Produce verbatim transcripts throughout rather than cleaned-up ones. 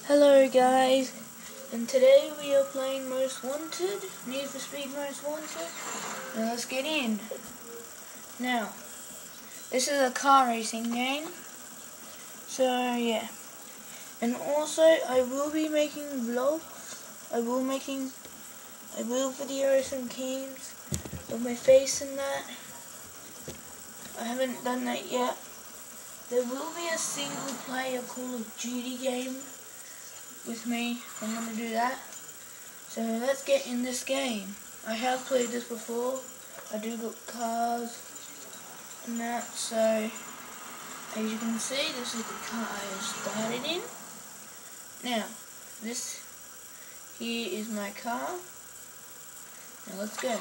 Hello guys, and today we are playing Most Wanted, Need for Speed Most Wanted. Now let's get in. Now, this is a car racing game, so yeah. And also, I will be making vlogs. I will making, I will video some games of my face and that. I haven't done that yet. There will be a single player Call of Duty game with me. I'm going to do that. So let's get in this game. I have played this before. I do got cars and that. So as you can see, this is the car I started in. Now this here is my car. Now let's go.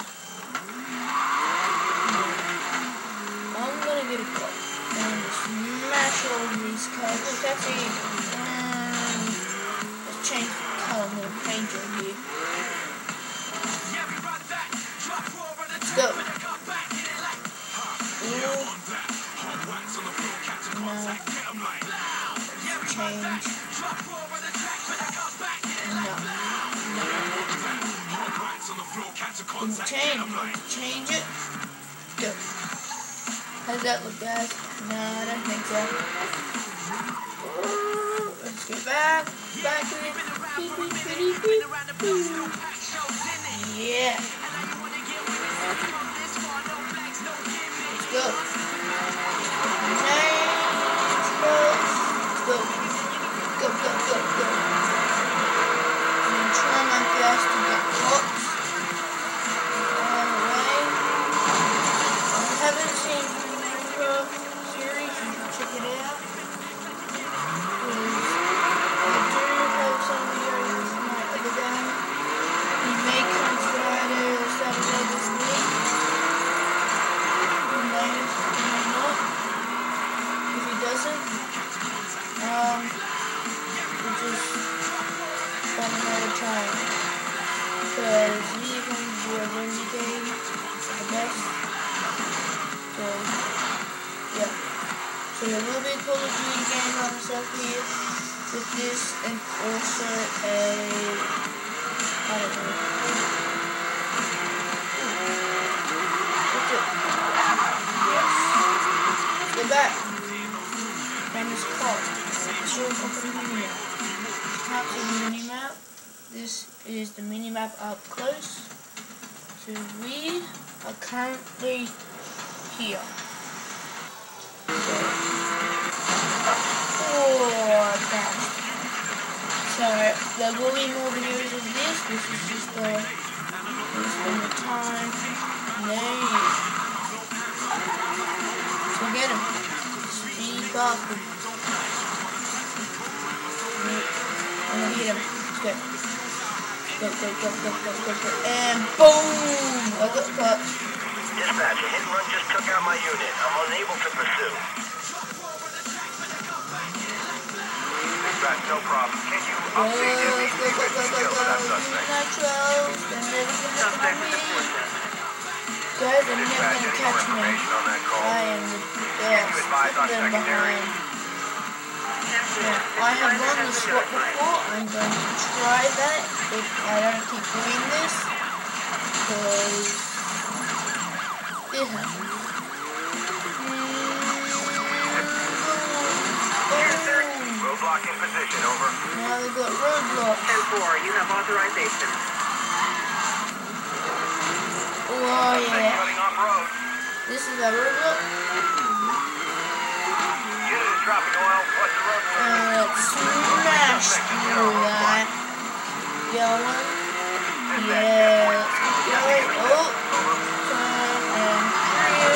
I'm going to get a car and smash all of these cars. Let's actually um, let's change the color. I'm going to paint it here. Let's go. Ooh. No. Change. No. No. Change. Change it. Go. How's that look, guys? No, I don't think so. Let's get back. Back to it. Yeah. Let's go. Let's go. Go, go, go, go. I'm going to try my best to get caught. All the way. I haven't seen series, you can check it out. I do have some videos from my other day. He may come Friday or Saturday this week. He may, he may not. If he doesn't, um, we'll just find another time. Because he's going to do a review game, the best. So, yeah. So there will be a Call of Duty game on myself here with this, and also a, I don't know. What's it? Yes. Go back. Name is Call. Show up the minimap. Can't see the minimap. This is the minimap up close. So we are currently here. So there will be more videos of this. This is just the spend the time. No. So get him. Speed bastard. I'm gonna hit him. Let's go. Go, go, go, go, go, go, go. And boom! I got caught. Dispatch, a hit and run just took out my unit. I'm unable to pursue. No problem. Can you update every skills of that suspect? Nitros, they're never gonna catch me. Guys, they're never gonna catch me. I am the best. Put them behind. Now, I have run the SWAT before. I'm going to try that if I don't keep doing this. Because it happens. Roadblock in position, over. Now we've got roadblock. ten four, you have authorization. Oh yeah. Cutting off road. This is a roadblock. Unit is dropping oil. What's the road? And let's smash through that. Going. Yeah, let's keep going. Oh. Turn and clear.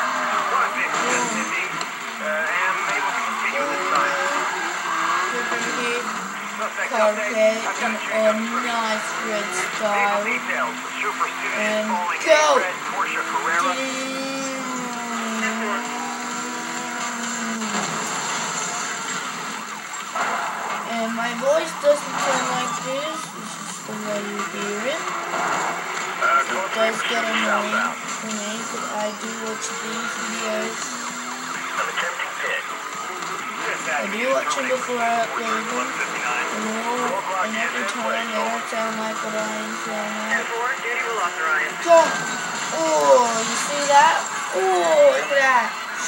Carpet and a nice red style. And go! And my voice doesn't sound like this. This is the way you hear it. It does get annoying for me because I do watch these videos. I do watch them before I upload them. time. They don't sound like what I am saying. ten four, duty will authorize. Go! Oh, you see that? Oh, look at that.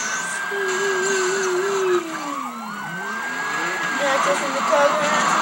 Yeah, just in the car.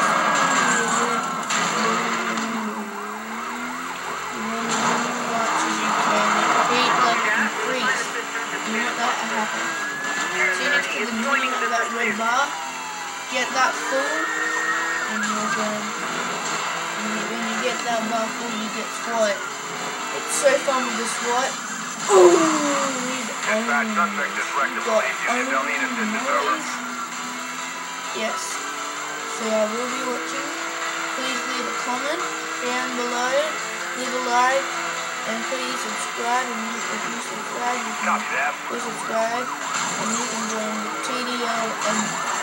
See next to the joining of that red bar, get that full, and you're good. And when you get that bar full, you get SWAT. It's so fun with the SWAT. Ooh, Dispatch, suspect just wrecked the police unit. They'll need assistance, over. Yes. So I will be watching. Please leave a comment down below, leave a like, and please subscribe. And if you subscribe, you can Copy that. please subscribe, and you can join the T D O and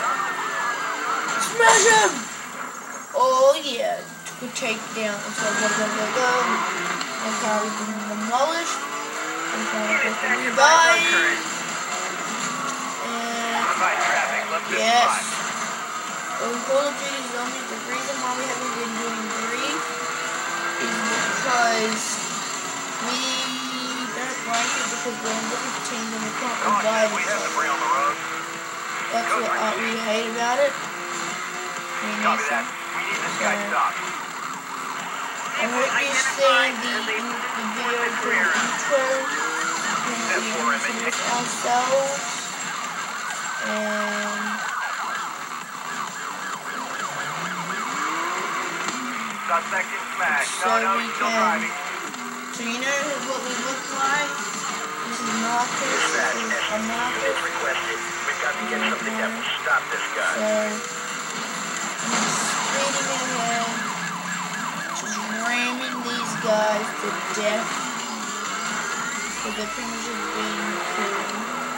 smash him! Oh yeah, good takedown. Let's go, go, go, go, go. And how we can demolish. And how we can revive. And yes. In Call of Duty Zombies, the reason why we haven't been doing three is because we don't like it because we're on different teams and we can't revive We each have other. debris on the road. That's what uh, we hate about it. Me and Copy Nathan. that. We need this guy stopped. I hope you see the, the video to the intro. We're going to be introduce ourselves. And Suspect in smash. so No, no, we he's still can. driving. So you know what we look like? This is Marcus. This Dispatch, is a unit Marcus. requested. We've got to get something that will stop this guy. So I'm just speeding ahead, just ramming these guys to death. So they're pretty much just being killed.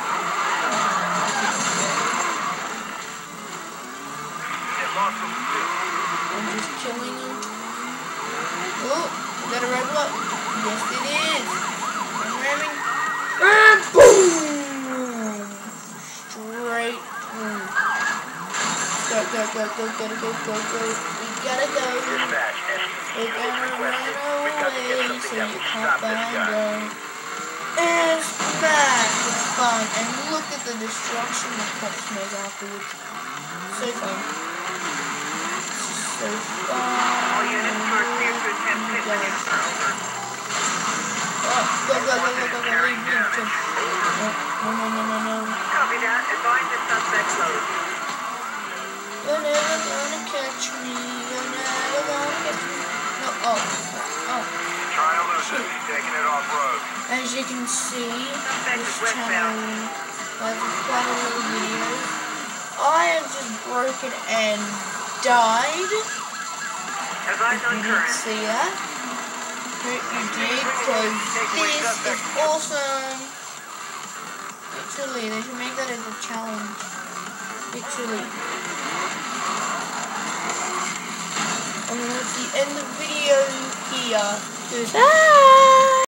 Get lost from the suit. I'm just killing them. Oh, is that a red block? Yes, it is. I'm ramming. And boom! Straight through. Go, go, go, go, go, go, go, go. We gotta go. Dispatch, We're S U T gonna run requested. We've got to get away something so that you will can't stop this find guy. them. And smash! It's fun. And look at the destruction the cops make afterwards. So fun. It's just so fun. All units to clear through ten fifty. Oh, go, go, go, go, go, go, leave me. No, no, no, no, no, no. Copy that. Advise the suspect close. You're never gonna catch me. You're never gonna catch me. No, oh, oh. Trying to lose it. He's taking it off road. As you can see, Suspect is this westbound. channel has quite a lot of videos. I have just broken and died. Advise on You didn't current. see that? Hope you did, because this is awesome. Literally, they should make that as a challenge. Literally. And then at the end of the video here, there's